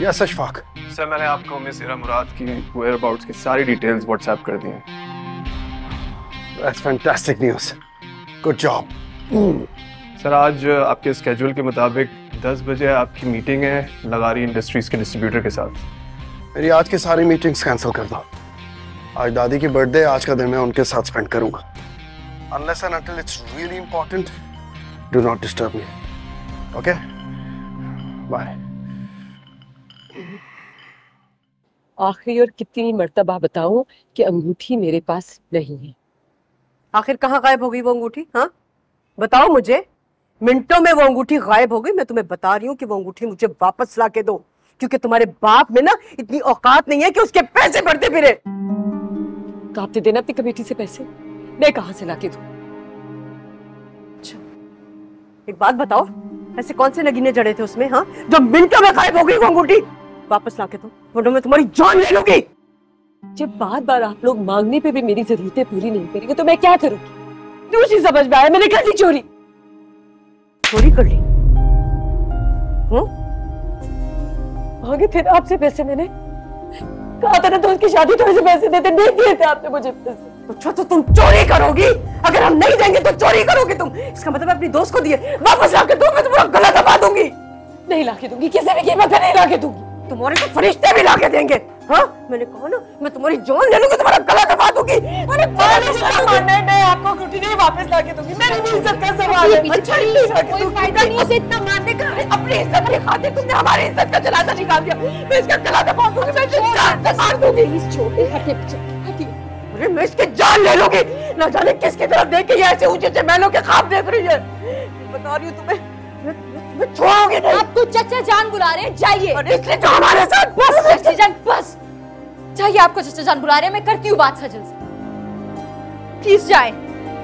Yes Ashfaq. Sir मैंने आपको miss इरा मुराद की वेयर अबाउट्स की सारी डिटेल्स व्हाट्सएप कर दी हैं। That's fantastic news, good job. Sir आज आपके स्केड्यूल के मुताबिक 10 बजे आपकी मीटिंग है लगारी इंडस्ट्रीज के डिस्ट्रीब्यूटर के साथ। मेरी आज की सारी मीटिंग्स कैंसिल कर दो। आज दादी की बर्थडे, आज का दिन मैं उनके साथ स्पेंड करूंगा। Unless and until it's really important, do not disturb me. Okay? Bye. आखिरी और कितनी मर्तबा बताऊं कि अंगूठी मेरे पास नहीं है। आखिर कहाँ गायब हो गई वो अंगूठी? हाँ बताओ मुझे, मिनटों में वो अंगूठी गायब हो गई। मैं तुम्हें बता रही हूँ कि वो अंगूठी मुझे वापस ला के दो, क्योंकि तुम्हारे बाप में ना इतनी औकात नहीं है कि उसके पैसे बढ़ते फिरे। तो आपने देना अपनी कमेटी से पैसे, मैं कहां से लाके दूं? अच्छा एक बात बताओ, ऐसे कौन से नगीने जड़े थे उसमें, हाँ, जो मिनटों में गायब हो गई वो अंगूठी? वापस लाके दो, वरना मैं तुम्हारी जान ले लूंगी। जब बार बार आप लोग मांगने पे भी मेरी जरूरतें पूरी नहीं करेंगे तो मैं क्या करूंगी? मुझे समझ में आया, मैंने कर ली चोरी। चोरी कर ली? मांगे थे ना आपसे पैसे, मैंने कहा था ना तो उसकी शादी थोड़े से पैसे देते, नहीं दिए थे आपने मुझे पैसे। अच्छा तो तुम चोरी करोगी? अगर हम नहीं देंगे तो चोरी करोगी तुम? इसका मतलब अपनी दोस्त को दिए वापस लाके दो, मैं तुम्हारा गला दबा दूंगी। नहीं लाके दूंगी, किसी भी कीमत पे नहीं लाके दूंगी। तुम्हारे तो फरिश्ते भी लाके देंगे। हाँ मैंने कहा ना, मैं तुम्हारी जान ले लूंगी, तुम्हारा गला दबा दूंगी। अरे मैं आपको अंगूठी नहीं वापस लाके दूंगी, मेरी इज्जत का सवाल है। कोई फायदा नहीं उसे इतना मारने का। अपनी इज्जत की खातिर तुमने हमारी इज्जत का जनाजा निकाल दिया। मैं इसका गला दबा दूंगी, मैं इसे जान से मार दूंगी। इस छोटे हटे हटे, अरे मैं इसकी जान ले लूंगी। ना जाने किसकी तरफ देख के ये ऐसे ऊंचे ऊंचे महलों के ख्वाब देख रही है। बता रही हूँ तुम्हें, मैं छोड़ूंगी नहीं। आपको चचा जान बुला रहे हैं, जाइए। और इसलिए जो हमारे साथ बस चचा जान, बस जाइए। आपको चचा जान बुला रहे हैं, मैं करती हूँ बात सजल से। प्लीज जाए।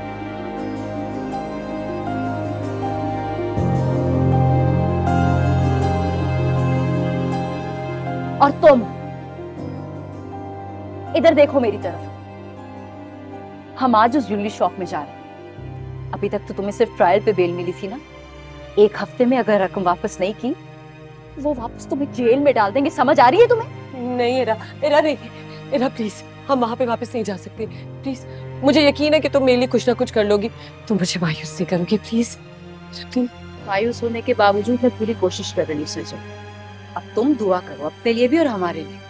और तुम इधर देखो मेरी तरफ। हम आज उस ज्वेलरी शॉप में जा रहे हैं। अभी तक तो तुम्हें सिर्फ ट्रायल पे बेल मिली थी ना। एक हफ्ते में अगर रकम वापस नहीं की, वो वापस तुम्हें जेल में डाल देंगे। समझ आ रही है तुम्हें? नहीं इरा, इरा नहीं, इरा प्लीज, हम वहां पे वापस नहीं जा सकते। प्लीज, मुझे यकीन है कि तुम मेरे लिए कुछ ना कुछ कर लोगी। तुम मुझे मायूस नहीं करोगी, प्लीज। मायूस होने के बावजूद मैं पूरी कोशिश कर रही हूँ सजल। अब तुम दुआ करो अपने लिए भी और हमारे लिए।